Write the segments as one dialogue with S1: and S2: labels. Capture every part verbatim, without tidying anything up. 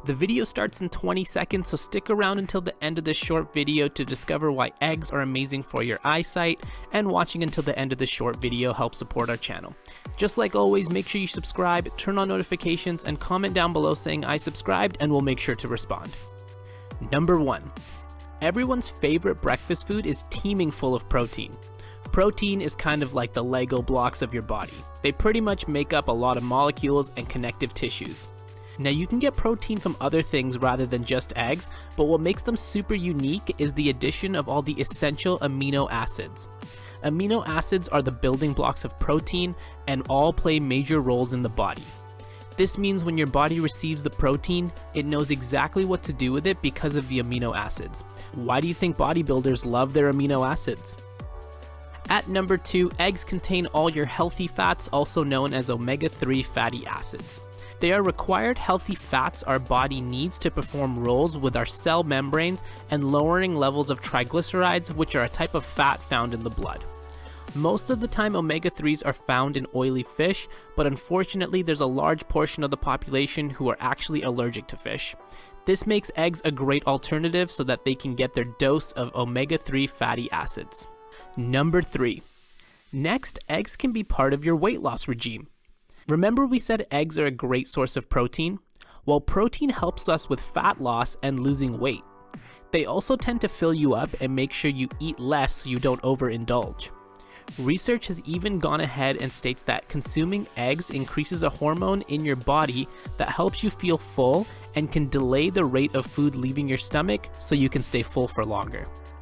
S1: The video starts in twenty seconds, so stick around until the end of this short video to discover why eggs are amazing for your eyesight, and watching until the end of this short video helps support our channel. Just like always, make sure you subscribe, turn on notifications, and comment down below saying I subscribed, and we'll make sure to respond. Number one. Everyone's favorite breakfast food is teeming full of protein. Protein is kind of like the Lego blocks of your body. They pretty much make up a lot of molecules and connective tissues. Now you can get protein from other things rather than just eggs, but what makes them super unique is the addition of all the essential amino acids. Amino acids are the building blocks of protein and all play major roles in the body. This means when your body receives the protein, it knows exactly what to do with it because of the amino acids. Why do you think bodybuilders love their amino acids? At number two, eggs contain all your healthy fats, also known as omega three fatty acids. They are required healthy fats our body needs to perform roles with our cell membranes and lowering levels of triglycerides, which are a type of fat found in the blood. Most of the time omega threes are found in oily fish, but unfortunately there's a large portion of the population who are actually allergic to fish. This makes eggs a great alternative so that they can get their dose of omega three fatty acids. Number three. Next, eggs can be part of your weight loss regime. Remember we said eggs are a great source of protein? Well, protein helps us with fat loss and losing weight. They also tend to fill you up and make sure you eat less so you don't overindulge. Research has even gone ahead and states that consuming eggs increases a hormone in your body that helps you feel full and can delay the rate of food leaving your stomach so you can stay full for longer.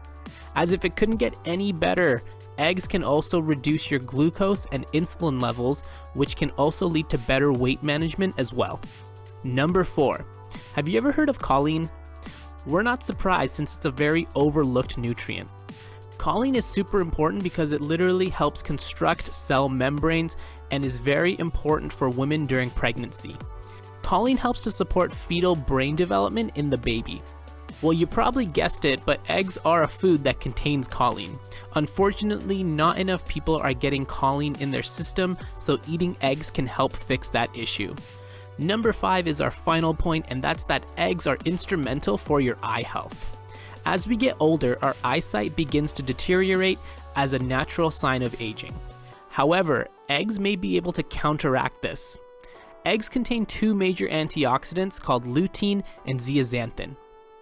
S1: As if it couldn't get any better, eggs can also reduce your glucose and insulin levels, which can also lead to better weight management as well. Number four. Have you ever heard of choline? We're not surprised since it's a very overlooked nutrient. Choline is super important because it literally helps construct cell membranes and is very important for women during pregnancy. Choline helps to support fetal brain development in the baby. Well, you probably guessed it, but eggs are a food that contains choline. Unfortunately, not enough people are getting choline in their system, so eating eggs can help fix that issue. Number five is our final point, and that's that eggs are instrumental for your eye health. As we get older, our eyesight begins to deteriorate as a natural sign of aging. However, eggs may be able to counteract this. Eggs contain two major antioxidants called lutein and zeaxanthin.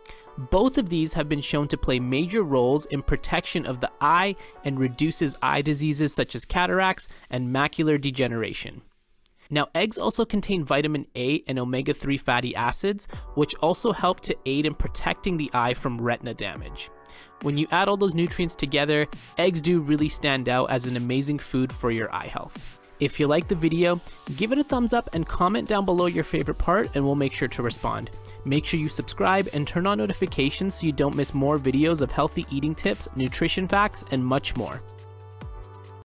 S1: Both of these have been shown to play major roles in protection of the eye and reduces eye diseases such as cataracts and macular degeneration. Now, eggs also contain vitamin A and omega three fatty acids, which also help to aid in protecting the eye from retina damage. When you add all those nutrients together, eggs do really stand out as an amazing food for your eye health. If you liked the video, give it a thumbs up and comment down below your favorite part and we'll make sure to respond. Make sure you subscribe and turn on notifications so you don't miss more videos of healthy eating tips, nutrition facts, and much more.